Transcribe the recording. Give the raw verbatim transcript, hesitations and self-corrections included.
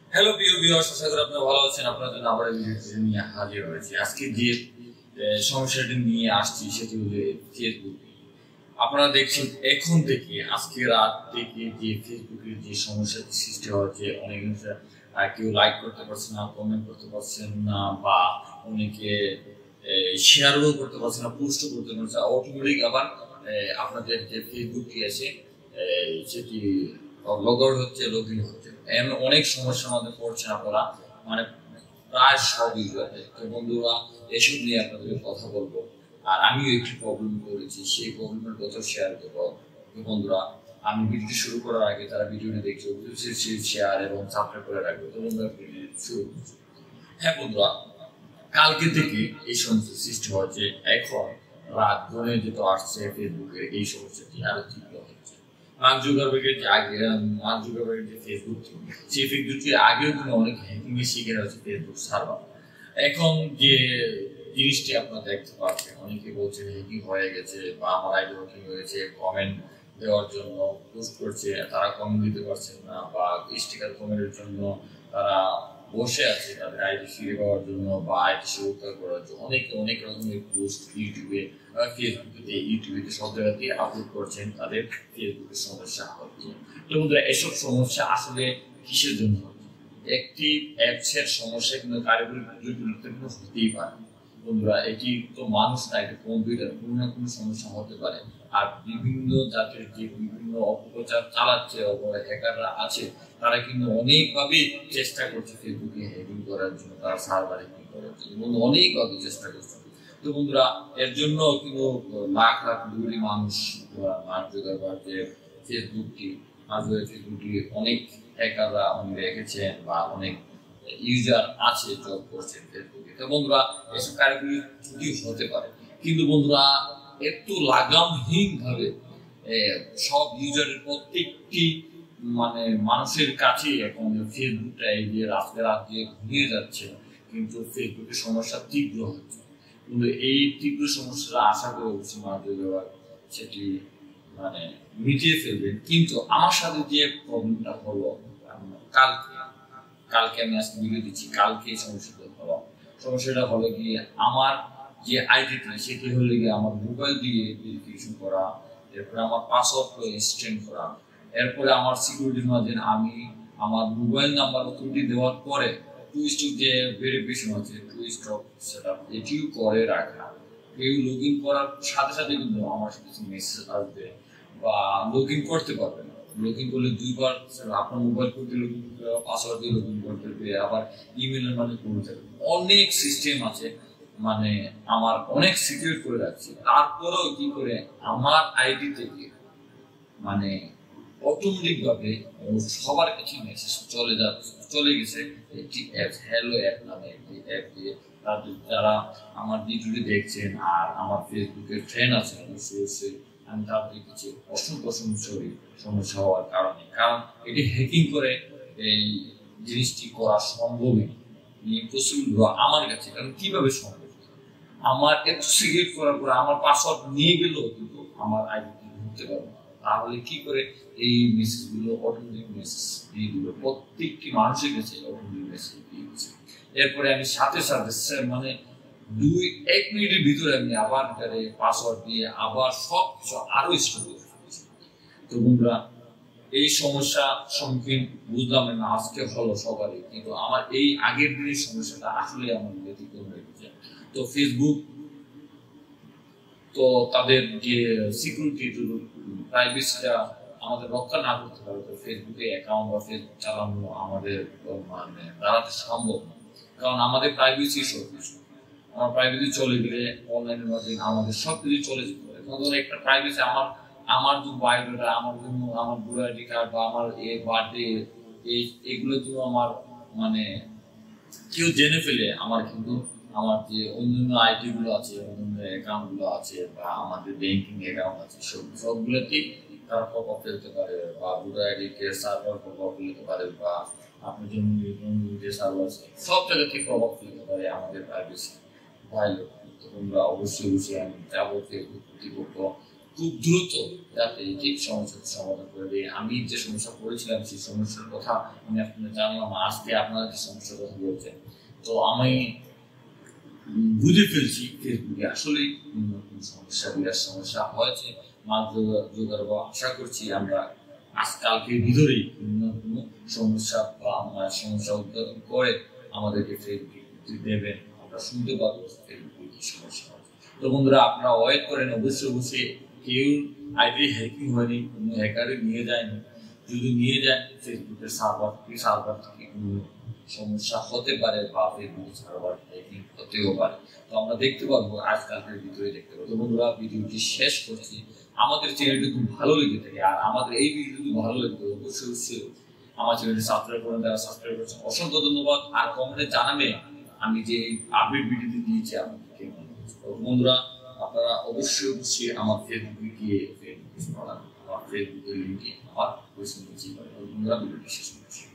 Hello প্রিয় viewers, আশা করি আপনারা ভালো আছেন। আপনাদের জন্য আবার ভিডিও নিয়ে হাজির হয়েছি। আজকে যে সমস্যাটি নিয়ে আসছি সেটি হলো ফেসবুক। আপনারা দেখছেন এখন থেকে আজকে রাত থেকে যে ফেসবুকের যে সমস্যাটি সৃষ্টি হচ্ছে, অনেক কেউ লাইক করতে পারছে না, কমেন্ট করতে পারছেন না, বা অনেকে শেয়ারও করতে পারছে না, পোস্টও করতে পারছে না। অটোমেটিক আবার আপনাদের যে ফেসবুকটি আছে সেটি লগ আউট হচ্ছে, লগ ইন হচ্ছে, এমন অনেক সমস্যার মধ্যে পড়ছেন আপনারা, মানে প্রায় সব ইউজারে। তো বন্ধুরা, এসব নিয়ে আপনাদের কথা বলবো। আর আমিও একটি প্রবলেম করেছি, সেই প্রবলেমের কথা শেয়ার করবো। বন্ধুরা, আমি ভিডিওটি শুরু করার আগে তারা ভিডিওটি দেখছে শেয়ার এবং সাবস্ক্রাইব করে রাখবে। তো বন্ধুরা, শুরু করছি। হ্যাঁ বন্ধুরা, কালকে থেকে এই সমস্যা সৃষ্টি হচ্ছে। এখন রাত ধরে যেটা আসছে ফেসবুকে, এই সমস্যাটি আরো তীব্র হচ্ছে। মার্ক জুকারবার্গের যে আগে মার্ক জুকারবার্গের যে ফেসবুক ছিল, সেই ফেসবুকটি আগেও কিন্তু অনেক হ্যাকিং এর শিকার হচ্ছে ফেসবুক সার্ভার। এখন যে জিনিসটি আপনারা দেখতে পাচ্ছেন, অনেকে বলছেন হ্যাকিং হয়ে গেছে বা আমার আইডি হ্যাকিং হয়েছে, কমেন্ট দেওয়ার জন্য পোস্ট করছে, তারা কমেন্ট দিতে পারছেন না, বা স্টিকার কমেন্টের জন্য তারা বসে আছে তাদের আইডি ফিরে পাওয়ার জন্য বা আইডি সুরক্ষা করার জন্য। অনেক অনেক রকমের পোস্ট ইউটিউবে, ফেসবুকে, ইউটিউবে সব জায়গাতে আপলোড করছেন তাদের ফেসবুকের সমস্যা হচ্ছে। তো বন্ধুরা, এসব সমস্যা আসলে কিসের জন্য হচ্ছে? একটি অ্যাপসের সমস্যা কিন্তু কারিগরি গুরুত্বপূর্ণ হতেই পারে। বন্ধুরা, এটি তো মানুষ না, এটা কম্পিউটার, কোনো না কোনো সমস্যা হতে পারে। আর বিভিন্ন জাতের যে বিভিন্ন অপপ্রচার চালাচ্ছে হ্যাকাররা আছে, তারা কিন্তু অনেকভাবে চেষ্টা করছে ফেসবুকে হ্যাকিং করার জন্য, তারা সার্ভার হ্যাকিং করার জন্য অনেকভাবে চেষ্টা করছে। তো বন্ধুরা, এর জন্য কিন্তু লাখ লাখ কোটি মানুষ মার্ক জুকারবার্গের ফেসবুকটি ফেসবুকটি অনেক হ্যাকাররা অনেক রেখেছেন বা অনেক ইউজার আছে জব করছেন ফেসবুকে। তো বন্ধুরা, এসব কারিগরি ত্রুটি হতে পারে, কিন্তু বন্ধুরা একটু লাগামহীন ভাবে সব ইউজারের প্রত্যেকটি মানে মানুষের কাছে এখন ফেসবুকটা এই যে রাস্তায় রাত দিয়ে ঘুরিয়ে যাচ্ছে, কিন্তু ফেসবুকের সমস্যা তীব্র হচ্ছে। কিন্তু এই তীব্র সমস্যাটা আশা করে বলছি মার্ক জুকারবার্গ সেটি মানে মিটিয়ে ফেলবেন। কিন্তু আমার সাথে যে প্রবলেমটা হলো, কালকে কালকে আমি আজকে ভিডিও দিচ্ছি, কালকে এই সমস্যাটা হলো। সমস্যাটা হলো কি, আমার যে আইডিটা সেটি হলে গিয়ে আমার মোবাইল দিয়ে ভেরিফিকেশন করা, এরপরে আমার পাসওয়ার্ড এক্সটেন্ড করা, এরপরে আমার সিকিউরিটির মাঝে আমি আমার মোবাইল নাম্বার ত্রুটি দেওয়ার পরে টু স্টক যে ভেরিফিকেশন আছে, টু স্টক সেটা এটিও করে রাখা। কেউ লগ ইন করার সাথে সাথে কিন্তু আমার কিছু মেসেজ আসবে বা লগ ইন করতে পারবে না। লগ ইন করলে দুইবার আপনার মোবাইল করতে লগ ইন করতে, পাসওয়ার্ড দিয়ে লগ ইন করতে হবে, আবার ইমেলের মানে করতে হবে। অনেক সিস্টেম আছে, মানে আমার অনেক সিকিউর করে রাখছি। তারপরেও কি করে আমার আইডি থেকে মানে অটোমেটিক ভাবে সবার কাছে মেসেজ চলে যাচ্ছে, চলে গেছে একটি অ্যাপ, হ্যালো অ্যাপ নামে একটি অ্যাপ দিয়ে। তাদের যারা আমার ভিডিওটি দেখছেন আর আমার ফেসবুকের ফ্রেন্ড আছে, অবশ্যই আমি তাদের কাছে অসংখ্য অসংখ্য সমস্যা হওয়ার কারণে, কারণ এটি হ্যাকিং করে এই জিনিসটি করা সম্ভবই পসিবল আমার কাছে। কারণ কিভাবে সম্ভব, আমার এত সিকিউর করার পরে আমার পাসওয়ার্ড নিয়ে গেলেও কিন্তু আমার আইডি ঢুকতে পারবো। তাহলে কি করে এই মেসেজ গুলো অটোমেটিক মেসেজ দিয়ে দিল, প্রত্যেকটি মানুষের কাছে অটোমেটিক মেসেজ দিয়ে দিচ্ছে। এরপরে আমি সাথে সাথে মানে দুই এক মিনিটের ভিতরে আমি আবার পাসওয়ার্ড দিয়ে আবার সব কিছু আরো স্টোর করে ফেলেছি। তো বন্ধুরা, এই সমস্যা সম্মুখীন বুঝলাম না আজকে হলো সবারই, কিন্তু আমার এই আগের দিনের সমস্যাটা আসলে আমার ব্যতিক্রম হয়ে গেছে। তো ফেসবুক তো তাদের যে সিকিউরিটি প্রাইভেসিটা আমাদের রক্ষা না করতে পারে, তো ফেসবুকে অ্যাকাউন্ট বা ফেসবুক চালানো আমাদের মানে দাঁড়াতে সম্ভব না। কারণ আমাদের প্রাইভেসি সব কিছু, আমার প্রাইভেসি চলে গেলে অনলাইনের মাধ্যমে আমাদের সব কিছু চলে যেতে পারে। ধরুন একটা প্রাইভেসি আমার আমার যে বায়োডাটা, আমার জন্য আমার ভোটার আইডি কার্ড বা আমার এ বার্থডে, এই এগুলো তো আমার মানে কেউ জেনে ফেলে, আমার কিন্তু আমার যে অন্যান্য আইডি গুলো আছে, অন্যান্য অ্যাকাউন্ট গুলো আছে বা আমাদের ব্যাংকিং অ্যাকাউন্ট আছে, সব সবগুলোতেই তারা প্রভাব ফেলতে পারে, বা ভোটার আইডি কে সার্ভার প্রভাব ফেলতে পারে, বা আপনার জন্য যে সার্ভার আছে সব জায়গা থেকে প্রভাব ফেলতে পারে আমাদের প্রাইভেসি ভাইলেট। তোমরা অবশ্যই অবশ্যই আমি যাবো ফেসবুক কর্তৃপক্ষ খুব দ্রুত যাতে ঠিক সমস্যার সমাধান করে দেয়। আমি যে সমস্যা পড়েছিলাম সেই সমস্যার কথা আমি আপনাদের জানলাম, আজকে আপনারা যে সমস্যার কথা বলছেন, তো আমি বুঝে ফেলছি ফেসবুকে আসলে নতুন সমস্যা, বিরাট সমস্যা হয়েছে মাছ জোগাড় বা আশা করছি আমরা আজকালকে ভিতরেই বিভিন্ন কোনো সমস্যা বা আমরা সমস্যা উদ্বোধন করে আমাদেরকে ফেসবুক দেবেন, আমরা শুনতে পাবো ফেসবুকে কি সমস্যা হচ্ছে। তো বন্ধুরা আপনারা ওয়েট করেন, অবশ্যই অবশ্যই কেউ আইডি হ্যাকিং হয়নি, কোনো হ্যাকারে নিয়ে যায়নি। যদি নিয়ে যায় ফেসবুকের সার্ভার সার্ভার থেকে কোনো সমস্যা হতে পারে বা ফেসবুকের সার্ভার হ্যাকিং হতেও পারে। তো আমরা দেখতে পাবো আজকালকের ভিডিও দেখতে পাবো। তো বন্ধুরা ভিডিওটি শেষ করছি। আমাদের চ্যানেলটি খুব ভালো লেগে থাকে আর আমাদের এই ভিডিও যদি ভালো লাগে অবশ্যই অবশ্যই আমার চ্যানেলটি সাবস্ক্রাইব করেন, যারা সাবস্ক্রাইব করেছেন অসংখ্য ধন্যবাদ। আর কমেন্টে জানাবে আমি যে আপডেট ভিডিওটি দিয়েছি আপনাদেরকে। বন্ধুরা আপনারা অবশ্যই অবশ্যই আমার ফেসবুকে গিয়ে ফেসবুক আমার ফেসবুকের লিঙ্কে আমার বন্ধুরা ভিডিওটি শেষ করছি।